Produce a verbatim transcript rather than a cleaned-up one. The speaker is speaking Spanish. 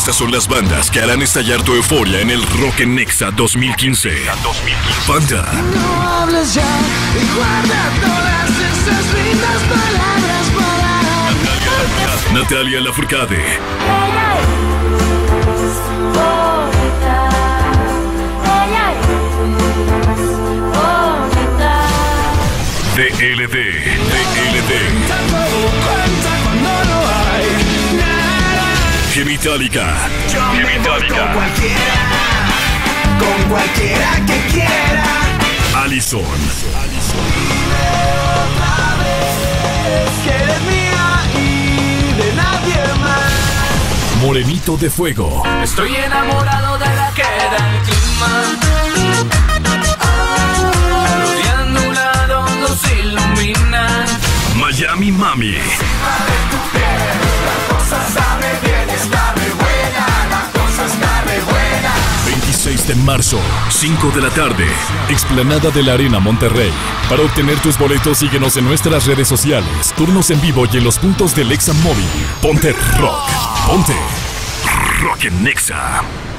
Estas son las bandas que harán estallar tu euforia en el Rock en Nexa dos mil quince. Panda. No hables ya y guarda todas esas lindas palabras para Natalia Lafourcade. D L D, D L D. Genitalica. Genitalica. Con cualquiera, con cualquiera que quiera. Allison. Dime otra vez que eres mía y de nadie más. Morenito de Fuego. Estoy enamorado de la que da el clima. Rodeando un lado nos ilumina. Miami Mami. La cosa sabe bien, está re buena. La cosa está re buena. veintiséis de marzo, cinco de la tarde. Explanada de la Arena Monterrey. Para obtener tus boletos, síguenos en nuestras redes sociales. Turnos en vivo y en los puntos del Exa Móvil. Ponte rock. Ponte rock en Nexa.